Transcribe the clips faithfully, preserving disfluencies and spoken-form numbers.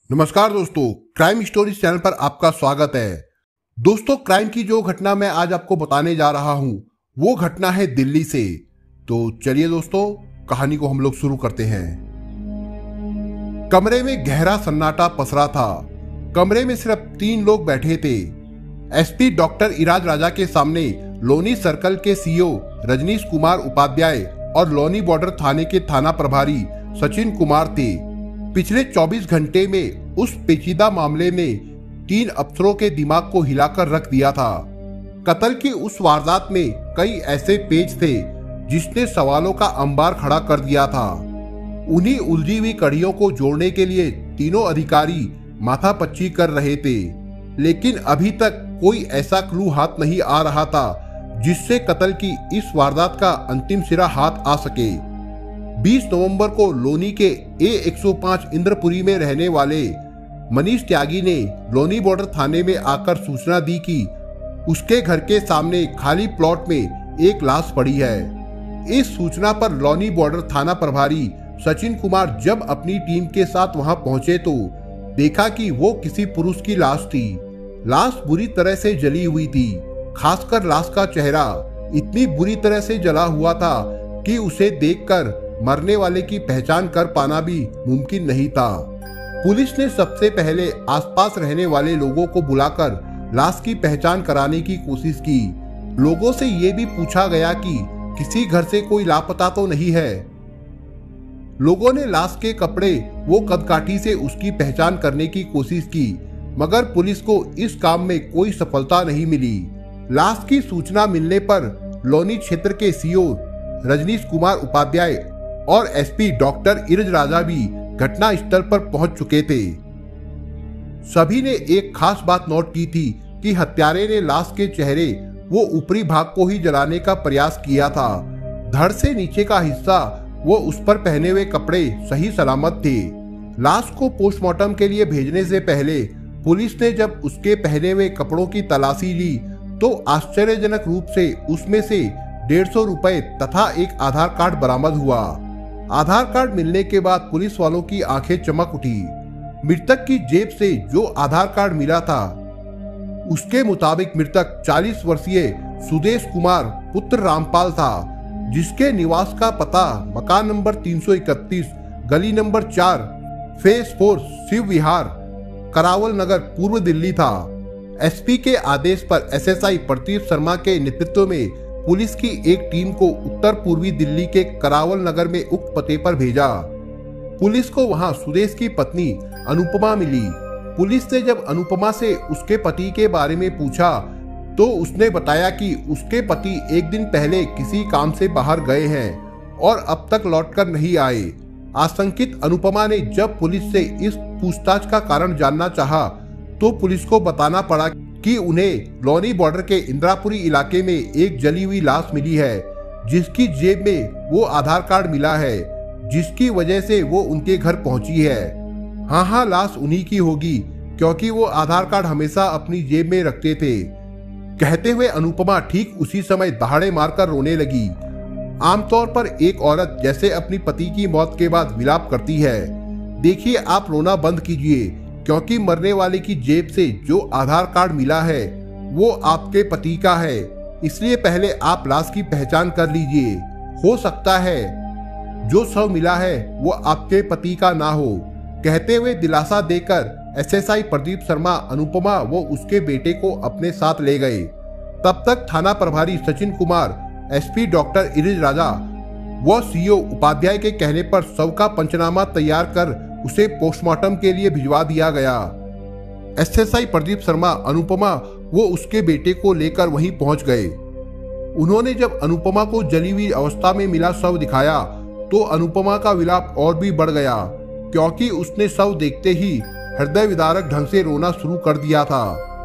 नमस्कार दोस्तों, crime stories channel पर आपका स्वागत है। दोस्तों, क्राइम की जो घटना मैं आज आपको बताने जा रहा हूं वो घटना है दिल्ली से। तो चलिए दोस्तों, कहानी को हम लोग शुरू करते हैं। कमरे में गहरा सन्नाटा पसरा था। कमरे में सिर्फ तीन लोग बैठे थे। एसपी डॉक्टर इराज राजा के सामने लोनी सर्कल के सीओ रजनीश कुमार उपाध्याय और लोनी बॉर्डर थाने के थाना प्रभारी सचिन कुमार थे। पिछले चौबीस घंटे में उस पेचीदा मामले ने तीन अफसरों के दिमाग को हिलाकर रख दिया था। कत्ल की उस वारदात में कई ऐसे पेच थे जिसने सवालों का अंबार खड़ा कर दिया था। उन्हीं उलझी हुई कड़ियों को जोड़ने के लिए तीनों अधिकारी माथापच्ची कर रहे थे, लेकिन अभी तक कोई ऐसा क्लू हाथ नहीं आ रहा था जिससे कत्ल की इस वारदात का अंतिम सिरा हाथ आ सके। बीस नवंबर को लोनी के ए एक सौ पाँच इंद्रपुरी में रहने वाले मनीष त्यागी ने लोनी बॉर्डर थाने में आकर सूचना दी कि उसके घर के सामने खाली प्लॉट में एक लाश पड़ी है। इस सूचना पर लोनी बॉर्डर थाना प्रभारी सचिन कुमार जब अपनी टीम के साथ वहां पहुंचे तो देखा कि वो किसी पुरुष की लाश थी। लाश बुरी तरह से जली हुई थी। खासकर लाश का चेहरा इतनी बुरी तरह से जला हुआ था कि उसे देखकर मरने वाले की पहचान कर पाना भी मुमकिन नहीं था। पुलिस ने सबसे पहले आसपास रहने वाले लोगों को बुलाकर लाश की पहचान कराने की कोशिश की। लोगों से ये भी पूछा गया कि किसी घर से कोई लापता तो नहीं है। लोगों ने लाश के कपड़े वो कदकाठी से उसकी पहचान करने की कोशिश की, मगर पुलिस को इस काम में कोई सफलता नहीं मिली। लाश की सूचना मिलने पर लोनी क्षेत्र के सीओ रजनीश कुमार उपाध्याय और एसपी डॉक्टर इरज राजा भी घटना स्थल पर पहुंच चुके थे। सभी ने एक खास बात नोट की थी कि हत्यारे ने लाश के चेहरे वो ऊपरी भाग को ही जलाने का प्रयास किया था। धड़ से नीचे का हिस्सा वो उस पर पहने हुए कपड़े सही सलामत थे। लाश को पोस्टमार्टम के लिए भेजने से पहले पुलिस ने जब उसके पहने हुए कपड़ों की तलाशी ली तो आश्चर्यजनक रूप से उसमें से डेढ़ सौ रुपए तथा एक आधार कार्ड बरामद हुआ। आधार कार्ड मिलने के बाद पुलिस वालों की आंखें चमक उठी। मृतक की जेब से जो आधार कार्ड मिला था उसके मुताबिक मृतक चालीस वर्षीय सुदेश कुमार पुत्र रामपाल था, जिसके निवास का पता मकान नंबर तीन सौ इकतीस गली नंबर चार फेज फोर शिव विहार करावल नगर पूर्व दिल्ली था। एसपी के आदेश पर एसएसआई प्रदीप शर्मा के नेतृत्व में पुलिस की एक टीम को उत्तर पूर्वी दिल्ली के करावल नगर में उक्त पते पर भेजा। पुलिस को वहां सुदेश की पत्नी अनुपमा मिली। पुलिस ने जब अनुपमा से उसके पति के बारे में पूछा तो उसने बताया कि उसके पति एक दिन पहले किसी काम से बाहर गए हैं और अब तक लौटकर नहीं आए। आशंकित अनुपमा ने जब पुलिस से इस पूछताछ का कारण जानना चाहा तो पुलिस को बताना पड़ा कि उन्हें लोनी बॉर्डर के इंद्रापुरी इलाके में एक जली हुई लाश मिली है, जिसकी जेब में वो आधार कार्ड मिला है जिसकी वजह से वो उनके घर पहुंची है। हाँ हाँ लाश उन्हीं की होगी, क्योंकि वो आधार कार्ड हमेशा अपनी जेब में रखते थे। कहते हुए अनुपमा ठीक उसी समय दहाड़े मारकर रोने लगी। आमतौर पर एक औरत जैसे अपनी पति की मौत के बाद विलाप करती है। देखिए, आप रोना बंद कीजिए, क्योंकि मरने वाले की जेब से जो आधार कार्ड मिला है वो आपके पति का है, इसलिए पहले आप लाश की पहचान कर लीजिए। हो सकता है जो शव मिला है वो आपके पति का ना हो। कहते हुए दिलासा देकर एसएसआई प्रदीप शर्मा अनुपमा वो उसके बेटे को अपने साथ ले गए। तब तक थाना प्रभारी सचिन कुमार, एसपी डॉक्टर इरज राजा व सीओ उपाध्याय के कहने पर शव का पंचनामा तैयार कर उसे पोस्टमार्टम के लिए भिजवा दिया गया। एसएसआई प्रदीप शर्मा अनुपमा वो उसके बेटे को लेकर वहीं पहुंच गए। उन्होंने जब अनुपमा को जली हुई अवस्था में मिला शव दिखाया तो अनुपमा का विलाप और भी बढ़ गया, क्योंकि उसने शव देखते ही हृदय विदारक ढंग से रोना शुरू कर दिया था।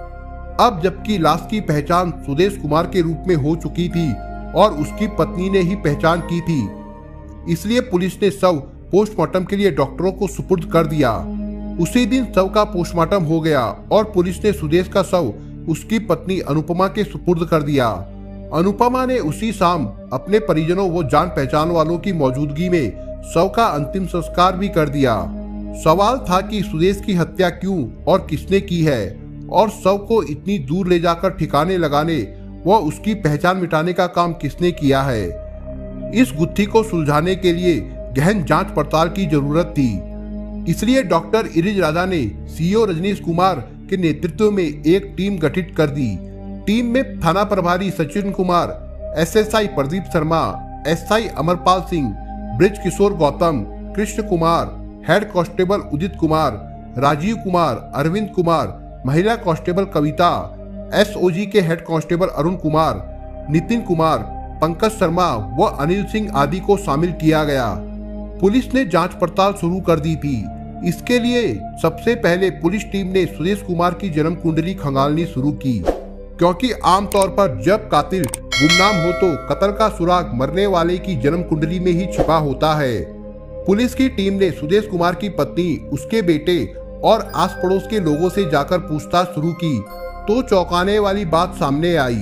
अब जबकि लाश की पहचान सुदेश कुमार के रूप में हो चुकी थी और उसकी पत्नी ने ही पहचान की थी, इसलिए पुलिस ने शव पोस्टमार्टम के लिए डॉक्टरों को सुपुर्द कर दिया। उसी दिन शव का पोस्टमार्टम हो गया और पुलिस ने सुदेश का शव उसकी पत्नी अनुपमा के सुपुर्द कर दिया। अनुपमा ने उसी शाम अपने परिजनों व जान पहचान वालों की मौजूदगी में शव का अंतिम संस्कार भी कर दिया। सवाल था कि सुदेश की हत्या क्यों और किसने की है और शव को इतनी दूर ले जाकर ठिकाने लगाने व उसकी पहचान मिटाने का काम किसने किया है। इस गुत्थी को सुलझाने के लिए गहन जांच पड़ताल की जरूरत थी। इसलिए डॉक्टर इरिज राजा ने सीओ रजनीश कुमार के नेतृत्व में एक टीम गठित कर दी। टीम में थाना प्रभारी Sachin Kumar, SSI Pradeep Sharma, SI Amarpal Singh, Brij Kishore Gautam, Krishna Kumar, head constable Udit Kumar, Rajeev Kumar, Arvind Kumar, महिला कांस्टेबल कविता, एसओजी के हेड कांस्टेबल अरुण कुमार, नितिन कुमार, पंकज शर्मा व अनिल सिंह आदि को शामिल किया गया। पुलिस ने जांच पड़ताल शुरू कर दी थी। इसके लिए सबसे पहले पुलिस टीम ने सुदेश कुमार की जन्म कुंडली खंगालनी शुरू की, क्योंकि आमतौर पर जब कातिल गुमनाम हो तो कत्ल का सुराग मरने वाले की जन्म कुंडली में ही छिपा होता है। पुलिस की टीम ने सुदेश कुमार की पत्नी, उसके बेटे और आस पड़ोस के लोगों से जाकर पूछताछ शुरू की तो चौंकाने वाली बात सामने आई।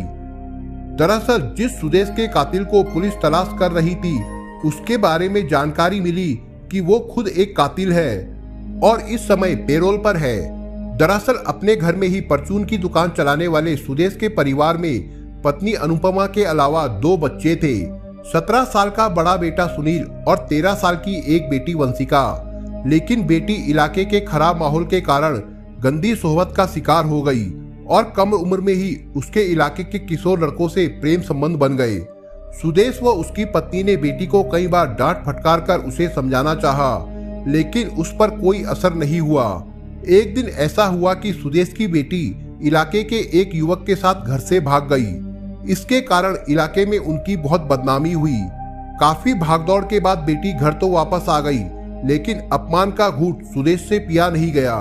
दरअसल जिस सुदेश के कातिल को पुलिस तलाश कर रही थी उसके बारे में जानकारी मिली कि वो खुद एक कातिल है और इस समय पेरोल पर है। दरअसल अपने घर में ही परचून की दुकान चलाने वाले सुदेश के परिवार में पत्नी अनुपमा के अलावा दो बच्चे थे, सत्रह साल का बड़ा बेटा सुनील और तेरह साल की एक बेटी वंशिका। लेकिन बेटी इलाके के खराब माहौल के कारण गंदी सोहबत का शिकार हो गई और कम उम्र में ही उसके इलाके के किशोर लड़कों से प्रेम संबंध बन गए। सुदेश व उसकी पत्नी ने बेटी को कई बार डांट फटकार कर उसे समझाना चाहा, लेकिन उस पर कोई असर नहीं हुआ। एक दिन ऐसा हुआ कि सुदेश की बेटी इलाके के एक युवक के साथ घर से भाग गई। इसके कारण इलाके में उनकी बहुत बदनामी हुई। काफी भागदौड़ के बाद बेटी घर तो वापस आ गई, लेकिन अपमान का घूंट सुदेश से पिया नहीं गया।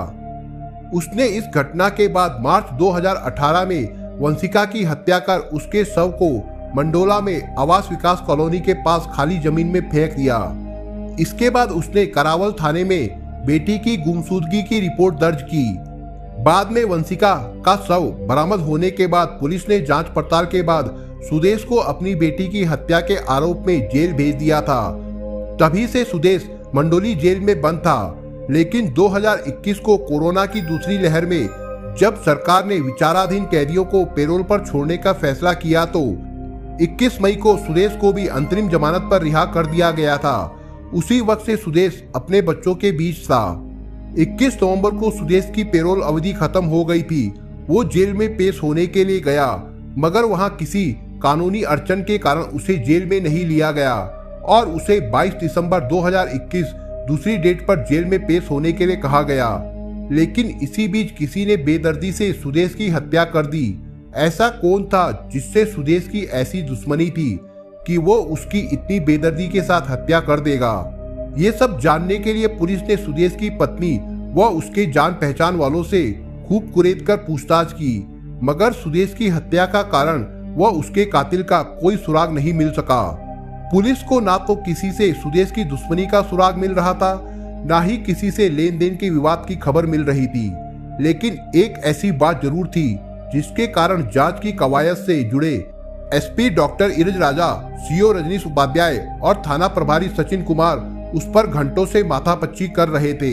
उसने इस घटना के बाद मार्च दो हज़ार अठारह में वंशिका की हत्या कर उसके शव को मंडोला में आवास विकास कॉलोनी के पास खाली जमीन में फेंक दिया। इसके बाद उसने करावल थाने में बेटी की गुमशुदगी की रिपोर्ट दर्ज की। बाद में वंशिका का शव बरामद होने के बाद पुलिस ने जांच पड़ताल के बाद सुदेश को अपनी बेटी की हत्या के आरोप में जेल भेज दिया था। तभी से सुदेश मंडोली जेल में बंद था। लेकिन दो हज़ार इक्कीस को कोरोना की दूसरी लहर में जब सरकार ने विचाराधीन कैदियों को पेरोल पर छोड़ने का फैसला किया तो इक्कीस मई को सुदेश को भी अंतरिम जमानत पर रिहा कर दिया गया था। उसी वक्त से सुदेश अपने बच्चों के बीच था। इक्कीस नवंबर को सुदेश की पेरोल अवधि खत्म हो गई थी। वो जेल में पेश होने के लिए गया, मगर वहां किसी कानूनी अड़चन के कारण उसे जेल में नहीं लिया गया और उसे बाईस दिसंबर दो हज़ार इक्कीस दूसरी डेट पर जेल में पेश होने के लिए कहा गया। लेकिन इसी बीच किसी ने बेदर्दी से सुदेश की हत्या कर दी। ऐसा कौन था जिससे सुदेश की ऐसी दुश्मनी थी कि वो उसकी इतनी बेदर्दी के साथ हत्या कर देगा? ये सब जानने के लिए पुलिस ने सुदेश की पत्नी व उसके जान पहचान वालों से खूब कुरेद कर पूछताछ की, मगर सुदेश की हत्या का कारण व उसके कातिल का कोई सुराग नहीं मिल सका। पुलिस को ना तो किसी से सुदेश की दुश्मनी का सुराग मिल रहा था, ना ही किसी से लेन देन के विवाद की खबर मिल रही थी। लेकिन एक ऐसी बात जरूर थी जिसके कारण जांच की कवायद से जुड़े SP doctor Iraj Raja, CO Rajneesh Upadhyay और थाना प्रभारी सचिन कुमार उस पर घंटों से माथापच्ची कर रहे थे।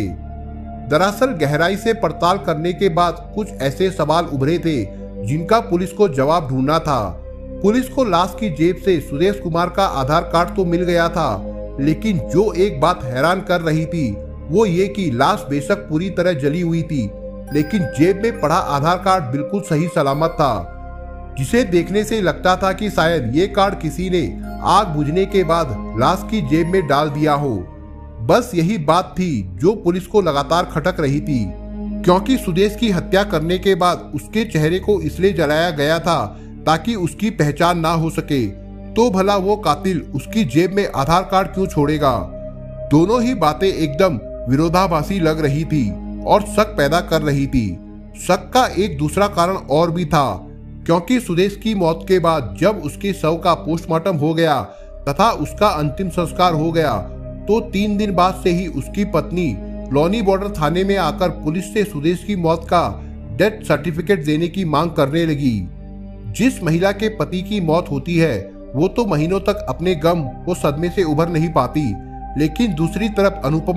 दरअसल गहराई से पड़ताल करने के बाद कुछ ऐसे सवाल उभरे थे जिनका पुलिस को जवाब ढूंढना था। पुलिस को लाश की जेब से सुदेश कुमार का आधार कार्ड तो मिल गया था, लेकिन जो एक बात हैरान कर रही थी वो ये कि लाश बेशक पूरी तरह जली हुई थी, लेकिन जेब में पड़ा आधार कार्ड बिल्कुल सही सलामत था, जिसे देखने से लगता था कि शायद ये कार्ड किसी ने आग बुझने के बाद लाश की जेब में डाल दिया हो। बस यही बात थी जो पुलिस को लगातार खटक रही थी, क्योंकि सुदेश की हत्या करने के बाद उसके चेहरे को इसलिए जलाया गया था ताकि उसकी पहचान ना हो सके। तो भला वो कातिल उसकी जेब में आधार कार्ड क्यों छोड़ेगा? दोनों ही बातें एकदम विरोधाभासी लग रही थी और शक पैदा कर रही थी। शक का एक दूसरा कारण और भी था, क्योंकि सुदेश की मौत के बाद जब उसके शव का पोस्टमार्टम हो गया तथा उसका अंतिम संस्कार हो गया तो तीन दिन बाद से ही उसकी पत्नी लोनी बॉर्डर थाने में आकर पुलिस से सुदेश की मौत का डेथ सर्टिफिकेट देने की मांग करने लगी। जिस महिला के पति की मौत होती है वो तो महीनों तक अपने गम व सदमे से उभर नहीं पाती, लेकिन दूसरी तरफ अनुपमा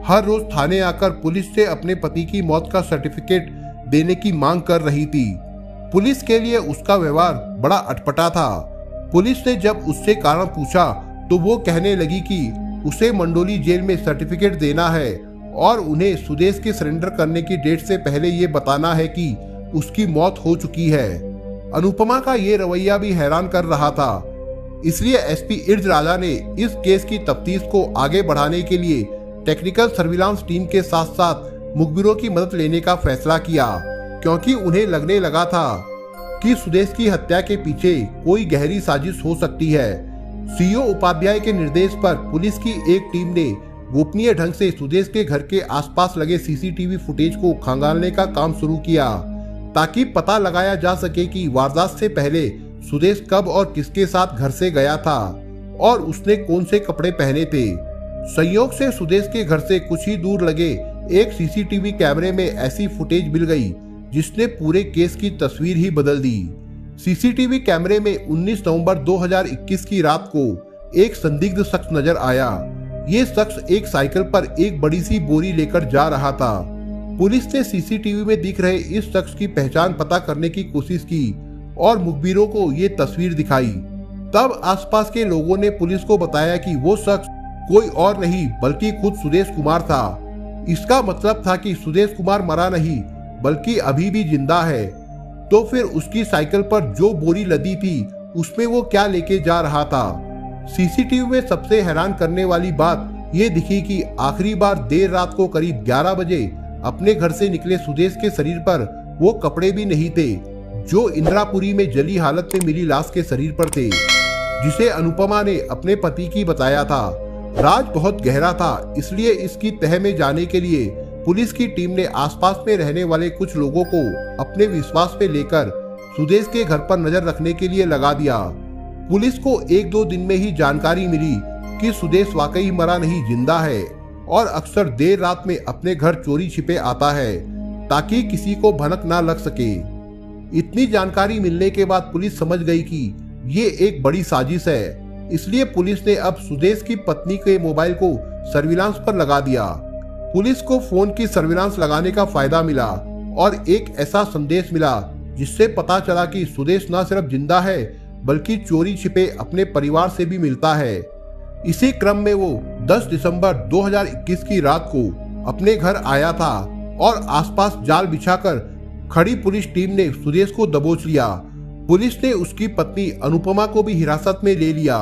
हर रोज थाने आकर पुलिस से अपने पति की मौत का सर्टिफिकेट देने की मांग कर रही थी। पुलिस के लिए उसका व्यवहार बड़ा अटपटा था। पुलिस ने जब उससे कारण पूछा तो वो कहने लगी कि उसे मंडोली जेल में सर्टिफिकेट देना है और उन्हें सुदेश के सरेंडर करने की डेट से पहले ये बताना है कि उसकी मौत हो चुकी है। अनुपमा का ये रवैया भी हैरान कर रहा था। इसलिए एसपी इर्ज राजा ने इस केस की तफ्तीश को आगे बढ़ाने के लिए टेक्निकल सर्विलांस टीम के साथ साथ मुखबिरों की मदद लेने का फैसला किया, क्योंकि उन्हें लगने लगा था कि सुदेश की हत्या के पीछे कोई गहरी साजिश हो सकती है। सीओ उपाध्याय के निर्देश पर पुलिस की एक टीम ने गोपनीय ढंग से सुदेश के घर के आसपास लगे सीसीटीवी फुटेज को खंगालने का काम शुरू किया, ताकि पता लगाया जा सके कि वारदात से पहले सुदेश कब और किसके साथ घर से गया था और उसने कौन से कपड़े पहने थे। संयोग से सुदेश के घर से कुछ ही दूर लगे एक सीसीटीवी कैमरे में ऐसी फुटेज मिल गई जिसने पूरे केस की तस्वीर ही बदल दी। सीसीटीवी कैमरे में उन्नीस नवंबर दो हज़ार इक्कीस की रात को एक संदिग्ध शख्स नजर आया। ये शख्स एक साइकिल पर एक बड़ी सी बोरी लेकर जा रहा था। पुलिस ने सीसीटीवी में दिख रहे इस शख्स की पहचान पता करने की कोशिश की और मुखबिरों को ये तस्वीर दिखाई। तब आसपास के लोगों ने पुलिस को बताया कि वो शख्स कोई और नहीं बल्कि खुद सुदेश कुमार था। इसका मतलब था कि सुदेश कुमार मरा नहीं बल्कि अभी भी जिंदा है। तो फिर उसकी साइकिल पर जो बोरी लदी थी उसमें वो क्या लेके जा रहा था। सीसीटीवी में सबसे हैरान करने वाली बात ये दिखी कि आखिरी बार देर रात को करीब ग्यारह बजे अपने घर से निकले सुदेश के शरीर पर वो कपड़े भी नहीं थे जो इंदिरापुरी में जली हालत में मिली लाश के शरीर पर थे, जिसे अनुपमा ने अपने पति की बताया था। राज बहुत गहरा था, इसलिए इसकी तह में जाने के लिए पुलिस की टीम ने आसपास में रहने वाले कुछ लोगों को अपने विश्वास में लेकर सुदेश के घर पर नजर रखने के लिए लगा दिया। पुलिस को एक दो दिन में ही जानकारी मिली कि सुदेश वाकई मरा नहीं जिंदा है और अक्सर देर रात में अपने घर चोरी छिपे आता है ताकि किसी को भनक ना लग सके। इतनी जानकारी मिलने के बाद पुलिस समझ गई कि ये एक बड़ी साजिश है। इसलिए पुलिस ने अब सुदेश की पत्नी के मोबाइल को सर्विलांस पर लगा दिया। पुलिस को फोन की सर्विलांस लगाने का फायदा मिला और एक ऐसा संदेश मिला जिससे पता चला कि सुदेश न सिर्फ जिंदा है बल्कि चोरी छिपे अपने परिवार से भी मिलता है। इसी क्रम में वो दस दिसंबर दो हज़ार इक्कीस की रात को अपने घर आया था और आसपास जाल बिछाकर खड़ी पुलिस टीम ने सुदेश को दबोच लिया। पुलिस ने उसकी पत्नी अनुपमा को भी हिरासत में ले लिया।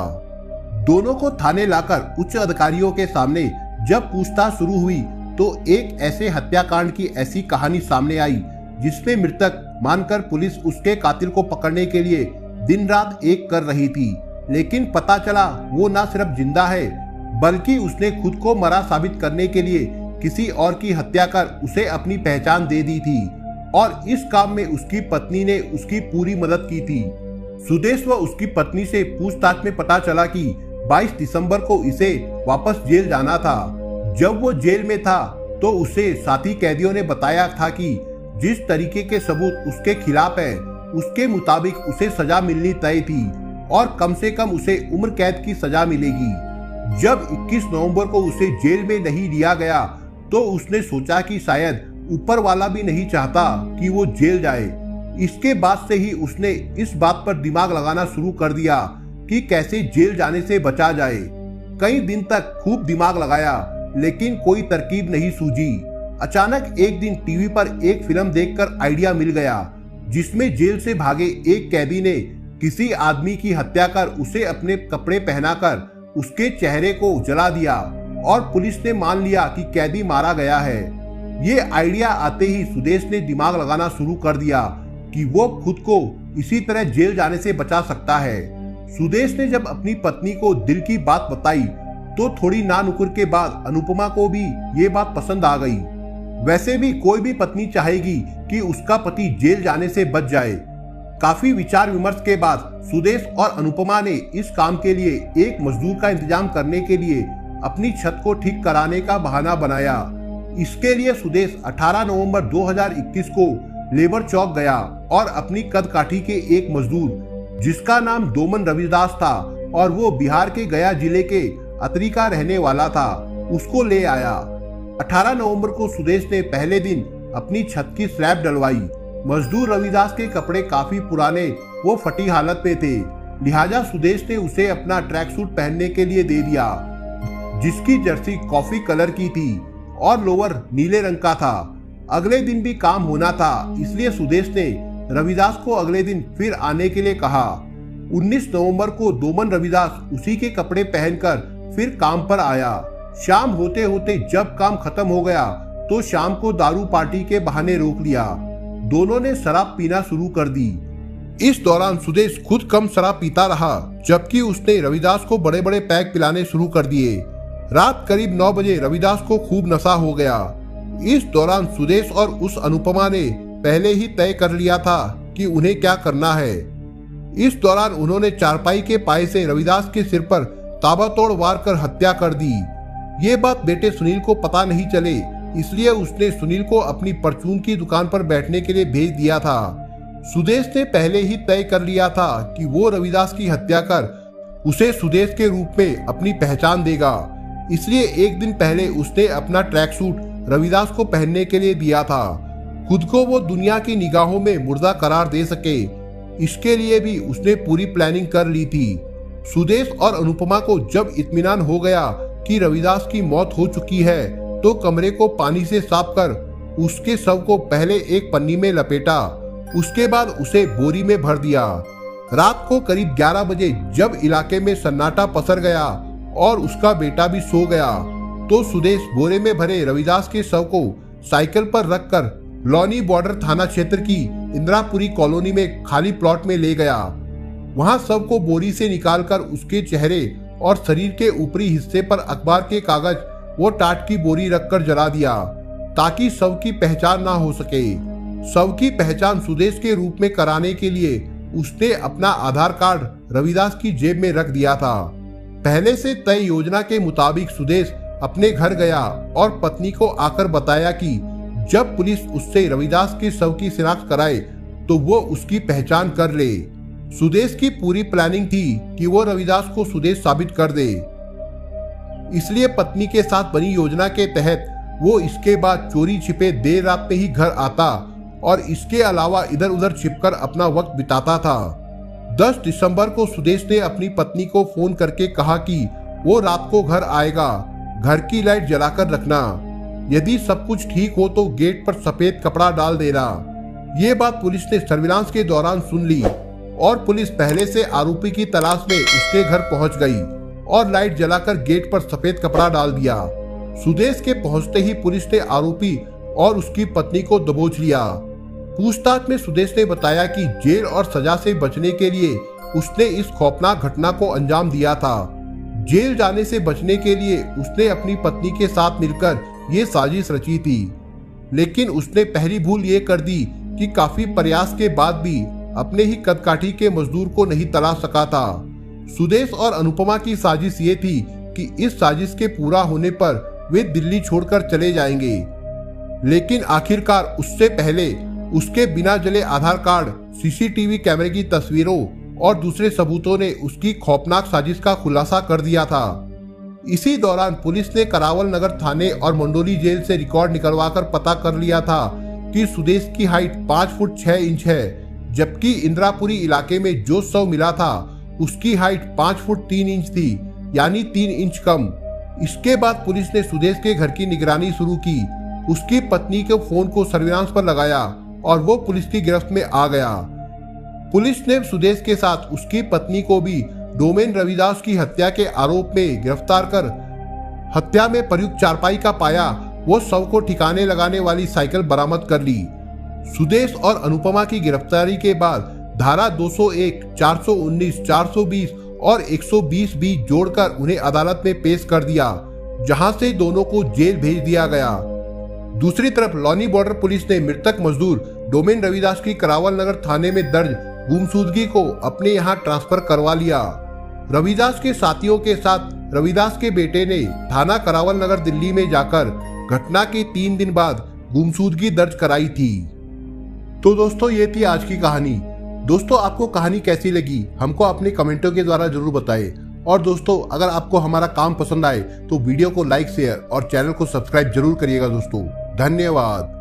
दोनों को थाने लाकर उच्च अधिकारियों के सामने जब पूछताछ शुरू हुई तो एक ऐसे हत्याकांड की ऐसी कहानी सामने आई जिसमें मृतक मानकर पुलिस उसके कातिल को पकड़ने के लिए दिन रात एक कर रही थी, लेकिन पता चला वो न सिर्फ जिंदा है बल्कि उसने खुद को मरा साबित करने के लिए किसी और की हत्या कर उसे अपनी पहचान दे दी थी और इस काम में उसकी पत्नी ने उसकी पूरी मदद की थी। सुदेश व उसकी पत्नी से पूछताछ में पता चला कि बाईस दिसंबर को इसे वापस जेल जाना था। जब वो जेल में था तो उसे साथी कैदियों ने बताया था कि जिस तरीके के सबूत उसके खिलाफ है उसके मुताबिक उसे सजा मिलनी तय थी और कम से कम उसे उम्र कैद की सजा मिलेगी। जब इक्कीस नवंबर को उसे जेल में नहीं लिया गया तो उसने सोचा कि शायद ऊपर वाला भी नहीं चाहता कि वो जेल जाए। इसके बाद से ही उसने इस बात पर दिमाग लगाना शुरू कर दिया कि कैसे जेल जाने से बचा जाए। कई दिन तक खूब दिमाग लगाया लेकिन कोई तरकीब नहीं सूझी। अचानक एक दिन टीवी पर एक फिल्म देखकर आइडिया मिल गया जिसमें जेल से भागे एक कैदी ने किसी आदमी की हत्या कर उसे अपने कपड़े पहनाकर उसके चेहरे को जला दिया और पुलिस ने मान लिया कि कैदी मारा गया है। ये आइडिया आते ही सुदेश ने दिमाग लगाना शुरू कर दिया कि वो खुद को इसी तरह जेल जाने से बचा सकता है। सुदेश ने जब अपनी पत्नी को दिल की बात बताई तो थोड़ी नानुकुर के बाद अनुपमा को भी ये बात पसंद आ गई। वैसे भी कोई भी पत्नी चाहेगी कि उसका पति जेल जाने से बच जाए। काफी विचार विमर्श के बाद सुदेश और अनुपमा ने इस काम के लिए एक मजदूर का इंतजाम करने के लिए अपनी छत को ठीक कराने का बहाना बनाया। इसके लिए सुदेश अठारह नवंबर दो हज़ार इक्कीस को लेबर चौक गया और अपनी कदकाठी के एक मजदूर जिसका नाम डोमन रविदास था और वो बिहार के गया जिले के अतरी का रहने वाला था उसको ले आया। अठारह नवंबर को सुदेश ने पहले दिन अपनी छत की स्लैब डलवाई। मजदूर रविदास के कपड़े काफी पुराने वो फटी हालत में थे, लिहाजा सुदेश ने उसे अपना ट्रैक सूट पहनने के लिए दे दिया, जिसकी जर्सी कॉफी कलर की थी और लोअर नीले रंग का था। अगले दिन भी काम होना था, इसलिए सुदेश ने रविदास को अगले दिन फिर आने के लिए कहा। उन्नीस नवंबर को दोमन रविदास उसी के कपड़े पहनकर फिर काम पर आया। शाम होते होते जब काम खत्म हो गया तो शाम को दारू पार्टी के बहाने रोक लिया। दोनों ने शराब पीना शुरू कर दी। इस दौरान सुदेश खुद कम शराब पीता रहा, जबकि उसने रविदास को बड़े बड़े पैक पिलाने शुरू कर दिए। रात करीब नौ बजे रविदास को खूब नशा हो गया। इस दौरान सुदेश और उस अनुपमा ने पहले ही तय कर लिया था कि उन्हें क्या करना है। इस दौरान उन्होंने चारपाई के पाए से रविदास के सिर पर ताबड़तोड़ वार कर हत्या कर दी। ये बात बेटे सुनील को पता नहीं चले, इसलिए उसने सुनील को अपनी परचून की दुकान पर बैठने के लिए भेज दिया था। सुदेश ने पहले ही तय कर लिया था कि वो रविदास की हत्या कर उसे सुदेश के रूप में अपनी पहचान देगा, इसलिए एक दिन पहले उसने अपना ट्रैक सूट रविदास को पहनने के लिए दिया था। खुद को वो दुनिया की निगाहों में मुर्दा करार दे सके, इसके लिए भी उसने पूरी प्लानिंग कर ली थी। सुदेश और अनुपमा को जब इत्मीनान हो गया कि रविदास की मौत हो चुकी है, तो कमरे को पानी से साफ कर उसके शव को पहले एक पन्नी में लपेटा, उसके बाद उसे बोरी में भर दिया। रात को करीब ग्यारह बजे जब इलाके में सन्नाटा पसर गया और उसका बेटा भी सो गया, तो सुदेश बोरे में भरे रविदास के शव को साइकिल पर रखकर लौनी बॉर्डर थाना क्षेत्र की इंदिरापुरी कॉलोनी में खाली प्लॉट में ले गया। वहां शव को बोरी से निकालकर उसके चेहरे और शरीर के ऊपरी हिस्से पर अखबार के कागज वो टाट की बोरी रखकर जला दिया, ताकि शव की पहचान ना हो सके। शव की पहचान सुदेश के रूप में कराने के लिए उसने अपना आधार कार्ड रविदास की जेब में रख दिया था। पहले से तय योजना के मुताबिक सुदेश अपने घर गया और पत्नी को आकर बताया कि जब पुलिस उससे रविदास के शव की शिनाख्त कराए तो वो उसकी पहचान कर ले। सुदेश की पूरी प्लानिंग थी कि वो रविदास को सुदेश साबित कर दे, इसलिए पत्नी के साथ बनी योजना के तहत वो इसके बाद चोरी छिपे देर रात में ही घर आता और इसके अलावा इधर उधर छिपकर अपना वक्त बिताता था। दस दिसंबर को सुदेश ने अपनी पत्नी को फोन करके कहा कि वो रात को घर आएगा, घर की लाइट जलाकर रखना, यदि सब कुछ ठीक हो तो गेट पर सफेद कपड़ा डाल देना। ये बात पुलिस ने सर्विलांस के दौरान सुन ली और पुलिस पहले से आरोपी की तलाश में उसके घर पहुंच गई और लाइट जलाकर गेट पर सफेद कपड़ा डाल दिया। सुदेश के पहुंचते ही पुलिस ने आरोपी और उसकी पत्नी को दबोच लिया। पूछताछ में सुदेश ने बताया कि जेल और सजा से बचने के लिए उसने इस खौफनाक घटना को अंजाम दिया था। जेल जाने से बचने के लिए उसने अपनी पत्नी के साथ मिलकर ये साजिश रची थी, लेकिन उसने पहली भूल ये कर दी कि काफी प्रयास के बाद भी अपने ही कदकाठी के मजदूर को नहीं तलाश सका था। सुदेश और अनुपमा की साजिश ये थी कि इस साजिश के पूरा होने पर वे दिल्ली छोड़कर चले जाएंगे, लेकिन आखिरकार उससे पहले उसके बिना जले आधार कार्ड, सीसीटीवी कैमरे की तस्वीरों और दूसरे सबूतों ने उसकी खौफनाक साजिश का खुलासा कर दिया था। इसी दौरान पुलिस ने करावल नगर थाने और मंडोली जेल से रिकॉर्ड निकलवाकर पता कर लिया था कि सुदेश की हाइट पाँच फुट छह इंच है, जबकि इंदिरापुरी इलाके में जो शव मिला था उसकी हाइट पाँच फुट तीन इंच थी, यानी तीन इंच कम। इसके बाद पुलिस ने सुदेश के घर की निगरानी शुरू की। उसकी पत्नी के फोन को सर्विलांस पर लगाया और वो पुलिस की गिरफ्त में आ गया। पुलिस ने सुदेश के साथ उसकी पत्नी को भी डोमेन रविदास की हत्या के आरोप में गिरफ्तार कर हत्या में प्रयुक्त चारपाई का पाया वो शव को ठिकाने लगाने वाली साइकिल बरामद कर ली। सुदेश और अनुपमा की गिरफ्तारी के बाद धारा दो सौ एक, चार सौ उन्नीस, चार सौ बीस और एक सौ बीस भी जोड़कर उन्हें अदालत में पेश कर दिया, जहां से दोनों को जेल भेज दिया गया। दूसरी तरफ लौनी बॉर्डर पुलिस ने मृतक मजदूर डोमेन रविदास की करावल नगर थाने में दर्ज गुमशुदगी को अपने यहाँ ट्रांसफर करवा लिया। रविदास के साथियों के साथ रविदास के बेटे ने थाना करावल नगर दिल्ली में जाकर घटना के तीन दिन बाद गुमशुदगी दर्ज कराई थी। तो दोस्तों, ये थी आज की कहानी। दोस्तों, आपको कहानी कैसी लगी हमको अपने कमेंटों के द्वारा जरूर बताएं और दोस्तों, अगर आपको हमारा काम पसंद आए तो वीडियो को लाइक शेयर और चैनल को सब्सक्राइब जरूर करिएगा दोस्तों। धन्यवाद।